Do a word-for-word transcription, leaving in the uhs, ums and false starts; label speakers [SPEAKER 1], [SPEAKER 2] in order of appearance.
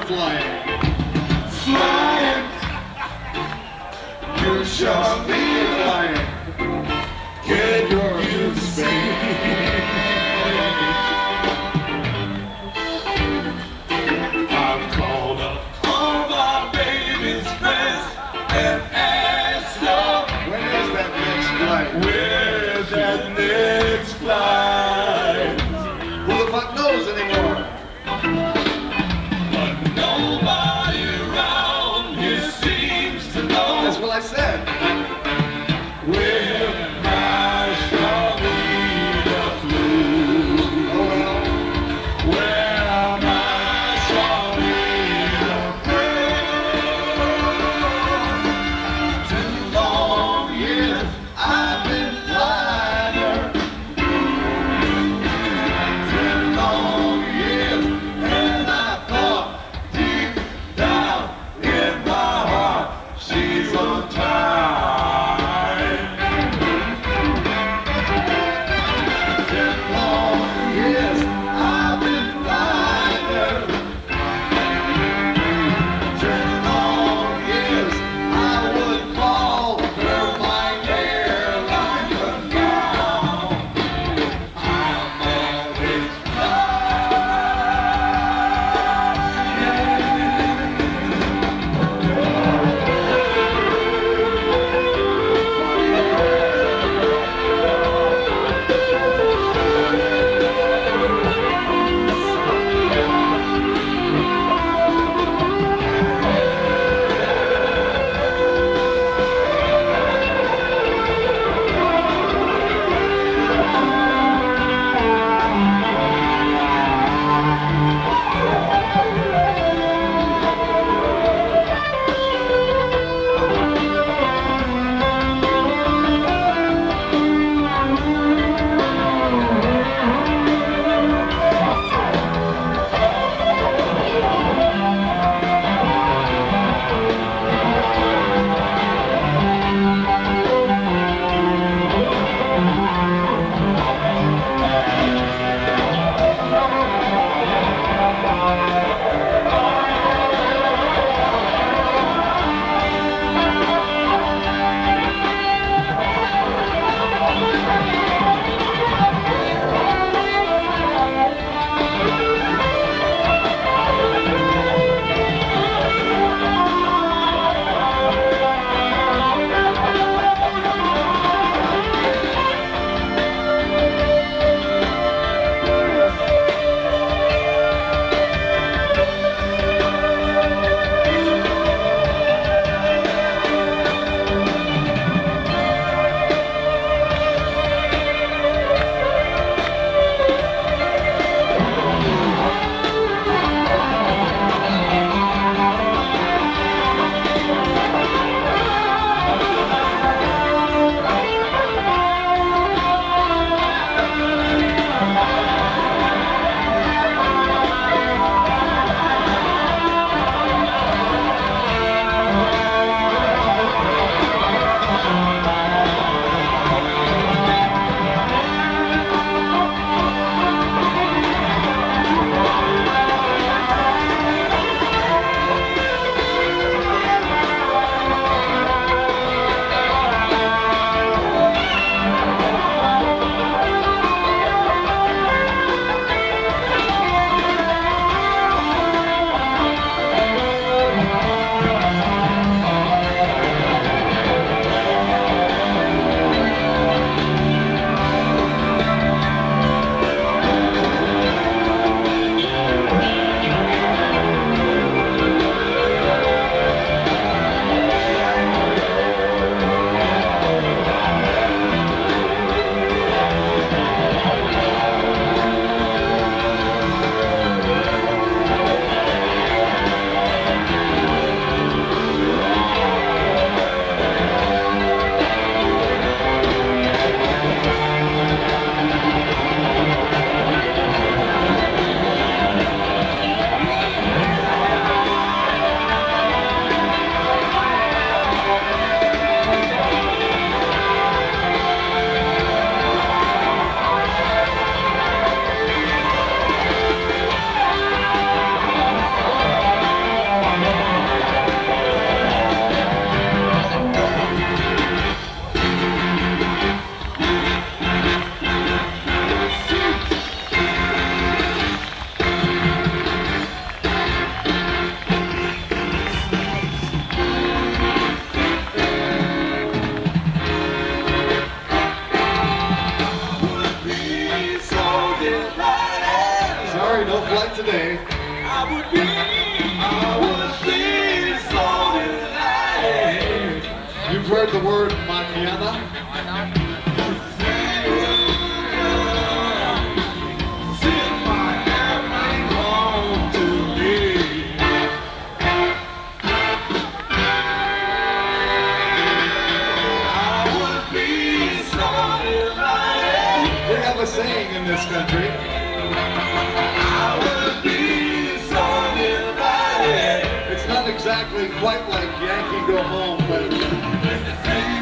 [SPEAKER 1] flying. Flying. You shall be flying. Get your used to I've called up all my baby's friends and asked them, when is that next flight? Where's that next flight? Who the fuck knows anymore? But nobody around here seems to know. That's what I said. Where my Sharleena flew. Oh well. Where my Sharleena flew. Ten long years I've been flying her. Ten long years, and I thought deep down in my heart she's on time. Ten long years I've been flying her. Ten long years I would call her my airline, but now I'm always flying. You've heard the word mañana? Send my airplane home to me. I would be so delighted. They have a saying in this country. I would be so delighted. It's not exactly quite like Yankee Go Home, but